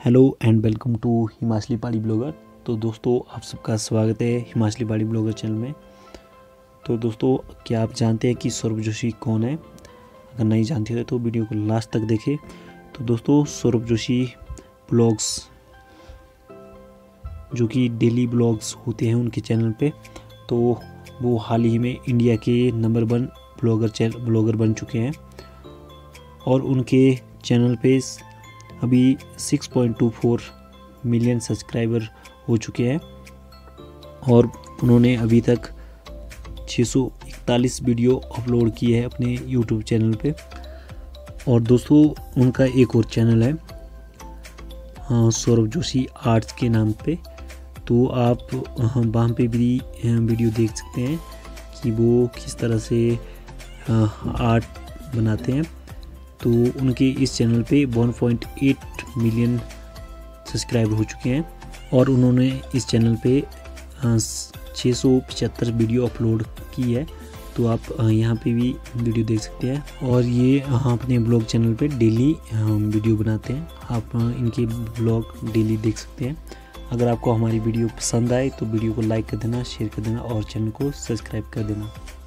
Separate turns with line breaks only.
Hello and welcome to Himachali Pahadi blogger. तो दोस्तों आप सबका स्वागत है हिमाचली पहाड़ी ब्लॉगर चैनल में। तो दोस्तों क्या आप जानते हैं कि सौरभ जोशी कौन है? अगर नहीं जानते हो तो वीडियो को लास्ट तक देखें। तो दोस्तों सौरभ जोशी ब्लॉग्स जो कि डेली ब्लॉग्स होते हैं उनके चैनल पे, तो वो हाल ही में इंडिया के नंबर 1 ब्लॉगर बन चुके हैं और उनके चैनल पे अभी 6.24 मिलियन सब्सक्राइबर हो चुके हैं और उन्होंने अभी तक 641 वीडियो अपलोड किए हैं अपने यूट्यूब चैनल पे। और दोस्तों उनका एक और चैनल है सौरभ जोशी आर्ट्स के नाम पे, तो आप वहाँ पे भी वीडियो देख सकते हैं कि वो किस तरह से आर्ट बनाते हैं। तो उनके इस चैनल पे 1.8 मिलियन सब्सक्राइबर हो चुके हैं और उन्होंने इस चैनल पे 675 वीडियो अपलोड की है। तो आप यहाँ पे भी वीडियो देख सकते हैं और ये अपने ब्लॉग चैनल पे डेली वीडियो बनाते हैं। आप इनके ब्लॉग डेली देख सकते हैं। अगर आपको हमारी वीडियो पसंद आए तो वीडियो को लाइक कर देना, शेयर कर देना और चैनल को सब्सक्राइब कर देना।